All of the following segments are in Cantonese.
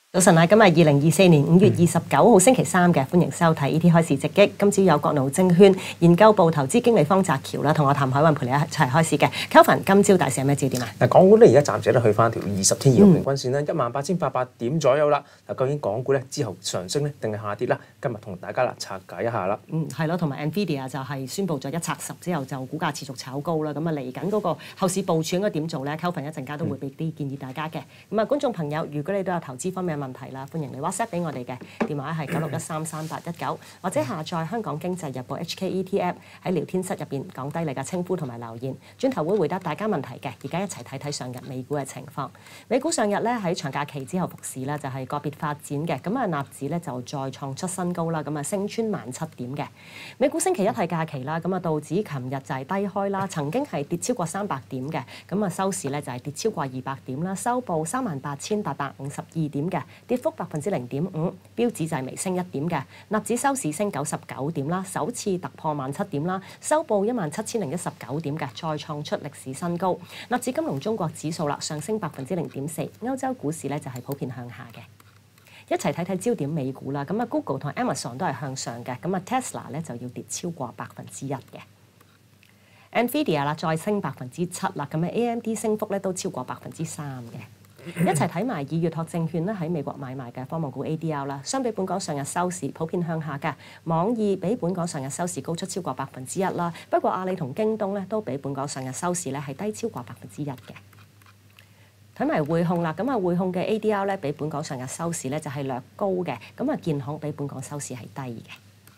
早晨啊，今日2024年5月29號星期三嘅，歡迎收睇 ET 開市直擊。今朝有國奴證券研究部投資經理方澤橋啦，同我譚海運陪你一齊開市嘅。Kelvin，今朝大市有咩焦點啊？ 嗱，港股咧而家暫時咧去翻條20天移動平均線咧18,800點左右啦。嗱，究竟港股咧之後上升咧定係下跌啦？今日同大家拆解一下啦。 係咯，同埋 Nvidia 就係宣布咗一拆十之後就股價持續炒高啦。咁啊嚟緊嗰個後市部署應該點做咧？Kelvin 一陣間都會俾啲建議大家嘅。咁啊，觀眾朋友，如果你都有投資方面嘅問題啦，歡迎你 WhatsApp 俾我哋嘅電話係96133819，或者下載香港經濟日報 HKET App 喺聊天室入邊講低你嘅稱呼同埋留言，轉頭會回答大家問題嘅。而家一齊睇睇上日美股嘅情況。美股上日咧喺長假期之後復市咧，就係個別發展嘅。咁啊，納指咧就再創出新高啦，咁啊升穿17,000點嘅。美股星期一係假期啦，咁啊道指琴日就係低開啦，曾經係跌超過300點嘅，咁啊收市咧就係跌超過200點啦，收報38,852點嘅，跌幅0.5%，標指就係微升1點嘅，納指收市升99點啦，首次突破17,000點啦，收報17,019點嘅，再創出歷史新高。納指金融中國指數啦上升0.4%，歐洲股市咧就係普遍向下嘅。一齊睇睇焦點美股啦，咁啊 Google 同 Amazon 都係向上嘅，咁啊 Tesla 咧就要跌超過1%嘅。Nvidia 啦再升7%啦，咁啊 AMD 升幅咧都超過3%嘅。一齊睇埋以預託證券咧喺美國買賣嘅科網股 ADR 啦，相比本港上日收市普遍向下嘅，網易比本港上日收市高出超過1%啦，不過阿里同京東咧都比本港上日收市咧係低超過1%嘅。睇埋匯控啦，咁啊匯控嘅 ADR 咧比本港上日收市咧就係略高嘅，咁啊建行比本港收市係低嘅。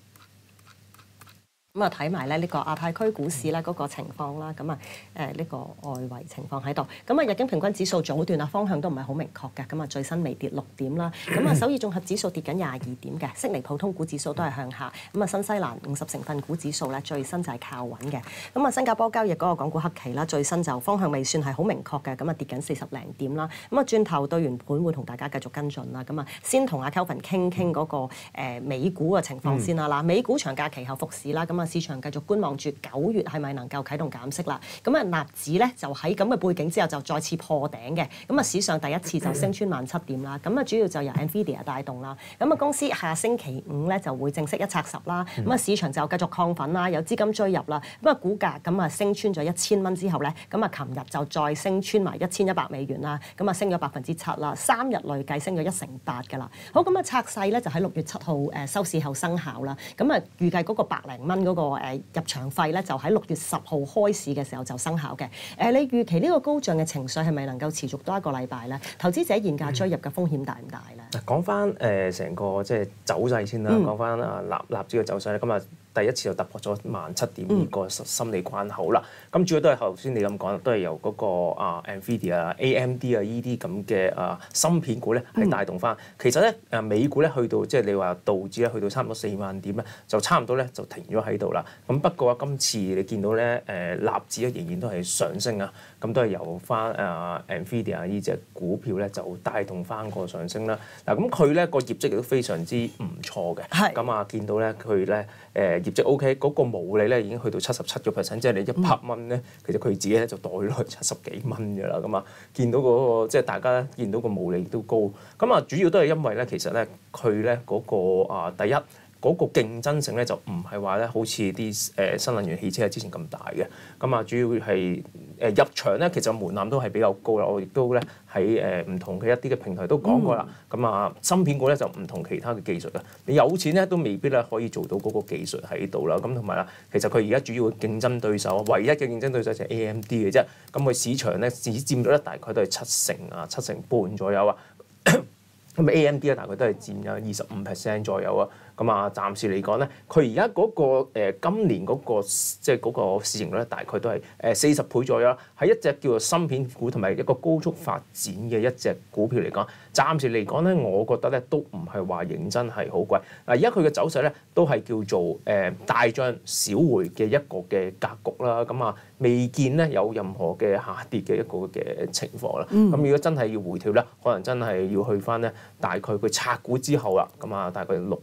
咁啊睇埋咧呢個亞太區股市咧嗰個情況啦，咁啊呢個外圍情況喺度，咁啊日經平均指數早段啊方向都唔係好明確嘅，咁啊最新微跌6點啦，咁啊首爾綜合指數跌緊22點嘅，悉尼普通股指數都係向下，咁啊新西蘭50成分股指數咧最新就係靠穩嘅，咁啊新加坡交易嗰個港股黑期啦，最新就方向未算係好明確嘅，咁啊跌緊40零點啦，咁啊轉頭對完盤會同大家繼續跟進啦，咁啊先同阿 Kelvin 傾嗰個美股嘅情況先啦，嗱美股長假期後復市啦，咁啊市場繼續觀望住9月係咪能夠啟動減息啦？咁啊納指咧就喺咁嘅背景之後就再次破頂嘅，咁啊史上第一次就升穿17,000點啦。咁啊主要就由 Nvidia 帶動啦。咁啊公司下星期5咧就會正式一拆十啦。咁啊市場就繼續亢奮啦，有資金追入啦。咁啊股價咁啊升穿咗1000蚊之後咧，咁啊琴日就再升穿埋$1,100啦。咁啊升咗7%啦，3日累計升咗1成8㗎啦。好，咁啊拆細咧就喺6月7號收市後生效啦。咁啊預計嗰個100零蚊嗰個入場費咧就喺6月10號開市嘅時候就生效嘅。你預期呢個高漲嘅情緒係咪能夠持續多一個禮拜咧？投資者現價追入嘅風險大唔大咧？ 講翻成個即係走勢先啦，講翻納指嘅走勢咧，今日第一次就突破咗17,000點呢個心理關口啦。咁主要都係頭先你咁講，都係由嗰個Nvidia、AMD 啊呢啲咁嘅芯片股咧係帶動翻。其實咧美股咧去到即係你話道指咧去到差唔多4萬點咧，就差唔多咧就停咗喺度啦。咁不過今次你見到咧納指咧仍然都係上升啊，咁都係由翻Nvidia 呢隻股票咧就帶動翻個上升啦。嗱咁佢咧個業績亦都非常之唔錯嘅，咁啊見到咧佢咧業績 OK， 嗰個毛利咧已經去到77%，即係你100蚊咧，其實佢自己咧就袋咗70幾蚊嘅啦。咁啊見到嗰個即係大家見到個毛利都高，咁啊主要都係因為咧其實咧佢咧嗰個第一。嗰個競爭性咧就唔係話咧好似啲新能源汽車之前咁大嘅，咁啊主要係入場咧其實門檻都係比較高啦。我亦都咧喺唔同嘅一啲嘅平台都講過啦。咁啊芯片股咧就唔同其他嘅技術啊，你有錢咧都未必咧可以做到嗰個技術喺度啦。咁同埋啦，其實佢而家主要嘅競爭對手，唯一嘅競爭對手就係 AMD 嘅啫。咁佢市場咧只佔咗咧大概都係7成半左右啊。咁 AMD 咧大概都係佔有25% 左右啊。咁啊，暫時嚟講咧，佢而家嗰個今年嗰個即係嗰個市盈率咧，大概都係40倍左右啦。係一隻叫做芯片股同埋一個高速發展嘅一隻股票嚟講，暫時嚟講咧，我覺得咧都唔係話認真係好貴。嗱，而家佢嘅走勢咧都係叫做大漲小回嘅一個嘅格局啦。咁啊，未見咧有任何嘅下跌嘅一個嘅情況啦。咁如果真係要回調咧，可能真係要去翻咧大概佢拆股之後啦。咁啊，大概6月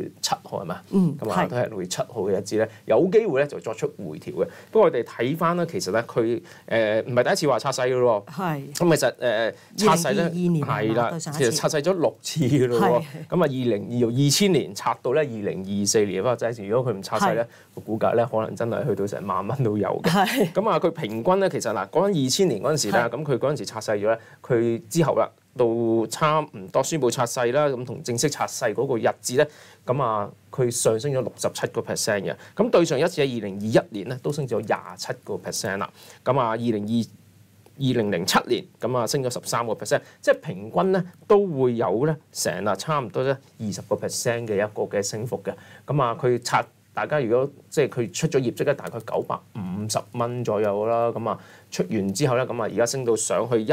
月7號係嘛？咁係都係6月7號嘅日子咧，有機會咧就作出回調嘅。不過我哋睇翻咧，其實咧佢唔係第一次話拆細嘅咯喎。 係。 咁其實拆細咧係啦， 其其實拆細咗6次嘅咯喎。咁啊2000年拆到咧2024年，不過真係如果佢唔拆細咧，個股價咧可能真係去到成10000都有嘅。咁啊佢平均咧其實嗱講緊2000年嗰陣時咧，咁佢嗰陣時拆細咗咧，佢之後啦。到差唔多宣布拆細啦，咁同正式拆細嗰個日子咧，咁啊佢上升咗67%嘅，咁對上一次喺2021年咧都升咗27%啦，咁啊2007年咁啊升咗13%，即係平均咧都會有咧成啊差唔多咧20%嘅一個嘅升幅嘅，咁啊佢拆大家如果即係佢出咗業績咧，大概950蚊左右啦，咁啊出完之後咧，咁啊而家升到上去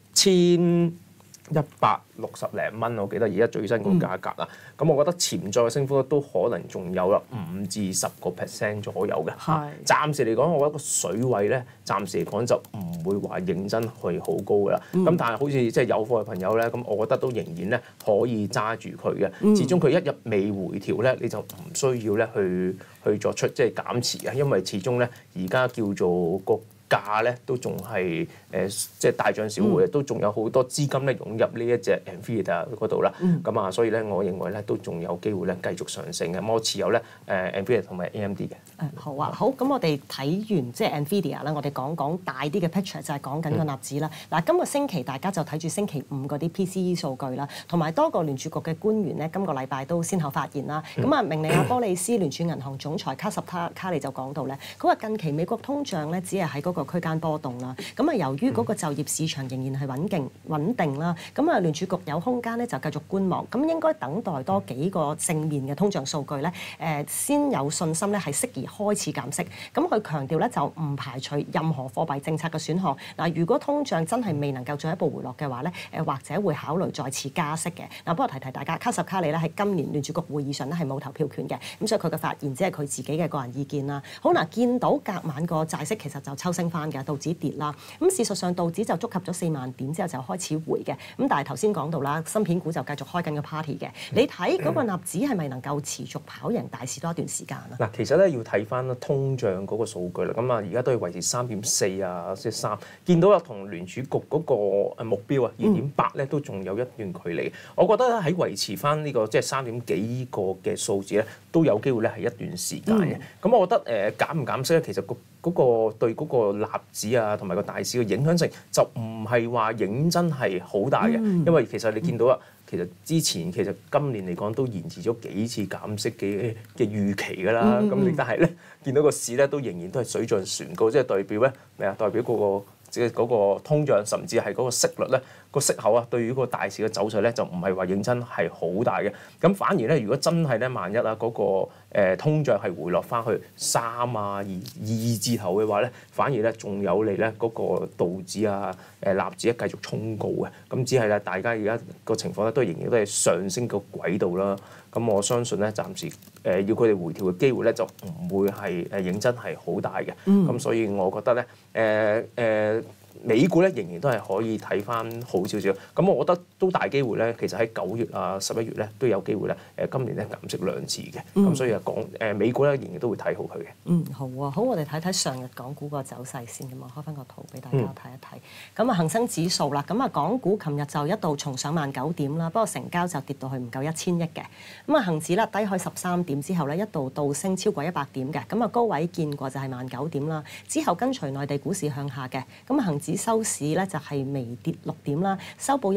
1160零蚊，我記得而家最新個價格啦。咁我覺得潛在嘅升幅都可能仲有啦5至10%左右嘅。暫時嚟講，我覺得個水位咧，暫時嚟講就唔會話認真去好高噶啦。咁但係好似即係有貨嘅朋友咧，咁我覺得都仍然咧可以揸住佢嘅。始終佢一日未回調咧，你就唔需要咧去作出即係減持嘅，因為始終咧而家叫做個價咧都仲係即係大漲小回，都仲有好多資金咧湧入呢一隻 Nvidia 嗰度啦。咁啊，所以咧，我認為咧都仲有機會咧繼續上升嘅。我持有咧Nvidia 同埋 AMD 嘅。 好啊，好，咁我哋睇完即係 Nvidia 啦，我哋講大啲嘅 picture 就係講緊個納指啦。嗱，今個星期大家就睇住星期5嗰啲 PCE 數據啦，同埋多個聯儲局嘅官員咧，今個禮拜都先後發言啦。咁啊，明尼亞波利斯聯儲銀行總裁卡什卡利就講到咧，佢話近期美國通脹咧只係喺嗰個區間波動啦。咁啊，由於嗰個就業市場仍然係穩定啦，咁啊聯儲局有空間咧就繼續觀望，咁應該等待多幾個正面嘅通脹數據咧，先有信心咧係適宜開始減息。咁佢強調咧就唔排除任何貨幣政策嘅選項。嗱，如果通脹真係未能夠進一步回落嘅話咧，或者會考慮再次加息嘅。嗱，不過提大家，卡什卡利咧喺今年聯儲局會議上咧係冇投票權嘅，咁所以佢嘅發言只係佢自己嘅個人意見啦。好嗱，見到隔晚個債息其實就抽升翻嘅，道指跌啦。咁事實上道指就觸及咗4萬點之後就開始回嘅。咁但係頭先講到啦，芯片股就繼續開緊個 party 嘅。你睇嗰個納指係咪能夠持續跑贏大市多一段時間啊？ 嗱，其實咧要睇翻通脹嗰個數據啦。咁啊，而家都係維持3.4啊，即係3。見到啊，同聯儲局嗰個目標啊2.8咧，都仲有一段距離。我覺得喺維持翻呢個即係3點幾個嘅數字咧，都有機會咧係一段時間嘅。咁我覺得減唔減息咧，其實嗰個對嗰個納指啊同埋個大市嘅影響性就唔係話認真係好大嘅，因為其實你見到啊，其實之前其實今年嚟講都延遲咗幾次減息嘅預期㗎啦。咁你但係咧見到個市咧都仍然都係水漲船高，即係代表咧咩啊？代表嗰個即係嗰個通脹，甚至係嗰個息率咧，個息口啊，對於嗰個大市嘅走勢咧，就唔係話認真係好大嘅。咁反而咧，如果真係咧，萬一啊嗰個通脹係回落翻去3啊2字頭嘅話咧，反而咧仲有利咧嗰個道指啊納指繼續衝高嘅。咁只係咧，大家而家個情況咧都仍然都係上升個軌道啦。咁我相信咧，暫時要佢哋回調嘅機會咧，就唔會係認真係好大嘅。咁所以我覺得咧，美股咧仍然都係可以睇翻好少少。咁我覺得都大機會咧，其實喺9月啊、11月咧都有機會咧。今年咧減息2次嘅。咁所以美股咧仍然都會睇好佢嘅。 好啊，好，我哋睇睇上日港股個走勢先咁啊，開翻個圖俾大家睇一睇。咁啊，恒生指數啦，咁啊，港股琴日就一度重上19000點啦，不過成交就跌到去唔夠1000億嘅。咁啊，恒指啦低開13點之後咧，一度倒升超過100點嘅。咁啊，高位見過就係19000點啦。之後跟隨內地股市向下嘅。咁啊，恒指收市咧就係微跌6點啦，收報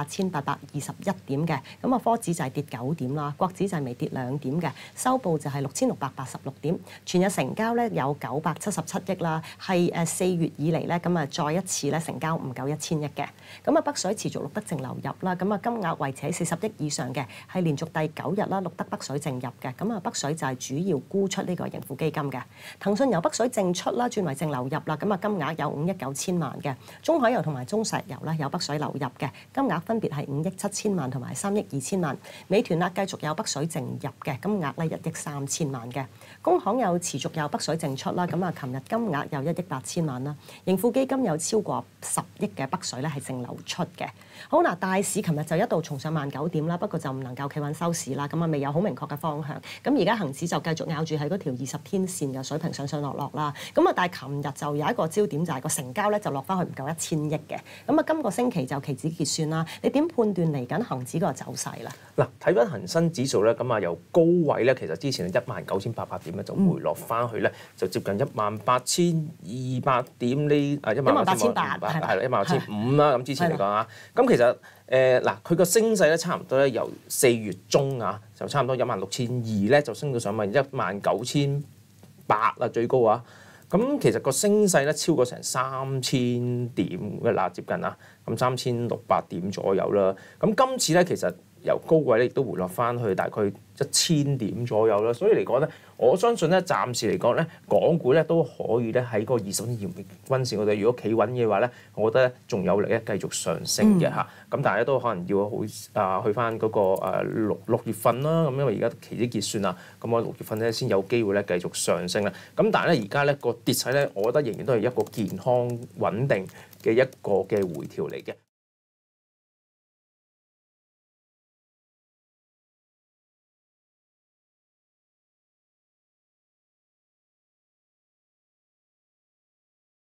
18821點嘅。咁啊，科指就係跌9點啦，國指就係微跌2點嘅，收報就係6686點。全日成交咧有977億啦，係4月以嚟咧咁啊再一次咧成交唔夠1000億嘅。咁啊，北水持續錄得淨流入啦，咁啊金額維持喺40億以上嘅，係連續第9日啦錄得北水淨入嘅。咁啊，北水就係主要沽出呢個盈富基金嘅。騰訊由北水淨出啦，轉為淨流入啦，咁啊金額有5億9千萬嘅。 嘅。中海油同埋中石油咧有北水流入嘅，金額分別係5億7千萬同埋3億2千萬。美團啦繼續有北水淨入嘅，金額咧1億3千萬嘅。工行有持續有北水淨出啦，咁啊，琴日金額有1億8千萬啦。盈富基金有超過10億嘅北水咧係淨流出嘅。好嗱，大市琴日就一度重上19,000點啦，不過就唔能夠企穩收市啦，咁啊未有好明確嘅方向。咁而家恒指就繼續咬住喺嗰條20天線嘅水平上上落落啦。咁啊，但係琴日就有一個焦點就係個成交咧就落翻去唔夠1000億嘅。咁啊，今個星期就期指結算啦。你點判斷嚟緊恒指個走勢啦？ 嗱，睇翻恒生指數咧，咁啊由高位咧，其實之前19,800點咧就回落翻去咧，就接近18,200點呢 18,800 係啦，18,500啦。咁之前嚟講啊，咁其實嗱佢個升勢咧差唔多咧由4月中啊，就差唔多16,200咧就升到上問19,800啦最高啊。咁其實個升勢咧超過成3000點嘅啦，接近啊，咁3600點左右啦。咁今次咧其實由高位咧亦都回落翻去大概1000點左右啦。所以嚟講咧，我相信咧暫時嚟講咧，港股咧都可以咧喺個20天移動均線嗰度，如果企穩嘅話咧，我覺得咧仲有力咧繼續上升嘅嚇。咁但係咧都可能要去翻嗰個6月份啦。咁因為而家期指結算啦，咁我6月份咧先有機會咧繼續上升啦。咁但係咧而家咧個跌勢咧，我覺得仍然都係一個健康穩定嘅一個嘅回調嚟嘅。